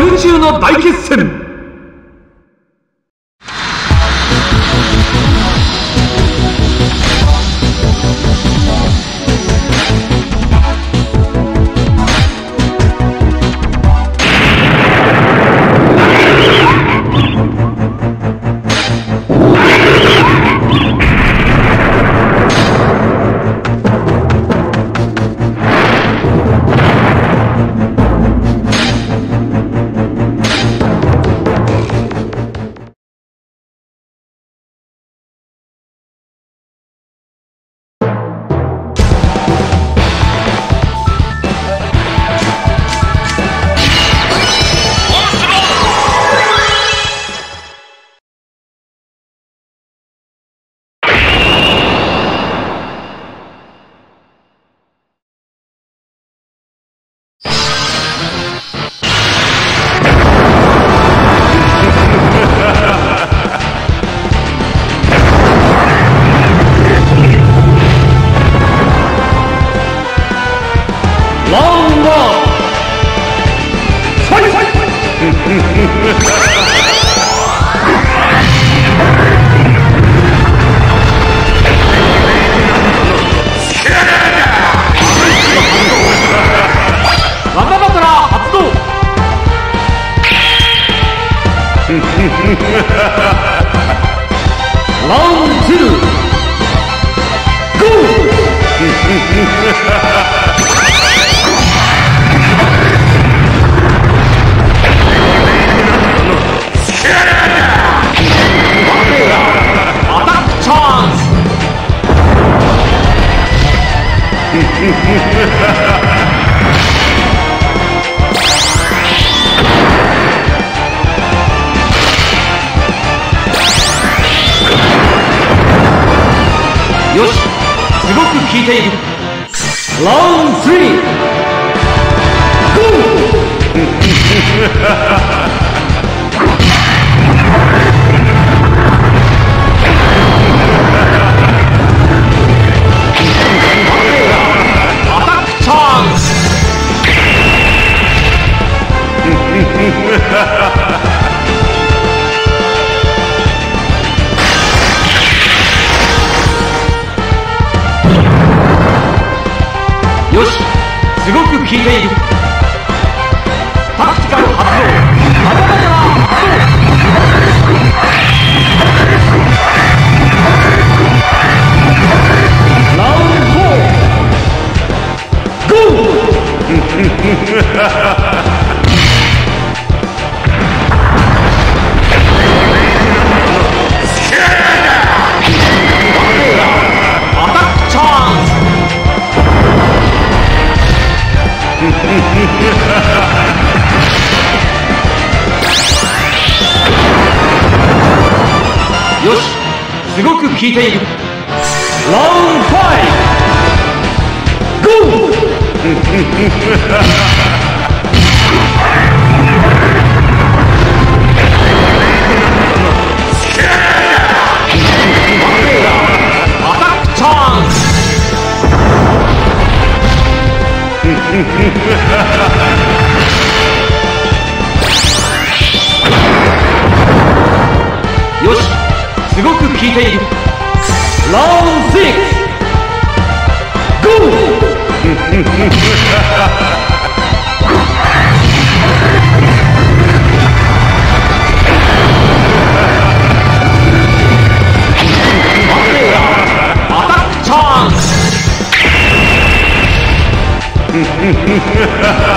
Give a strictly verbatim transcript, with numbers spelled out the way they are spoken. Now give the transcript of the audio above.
空中の大決戦。 よし、すごく効いている。ラウンドスリー、ゴアタックチャンス。よし、すごく効いている。タクティカル発動、バタバタ発動。ラウンドフォー、ゴー。アタックチャンス。よし、すごく効いている。ラウンドファイブ、ゴー。アタックチャンス。よし、すごく効いている。ラウンドシックス、ゴー。アタックチャンス。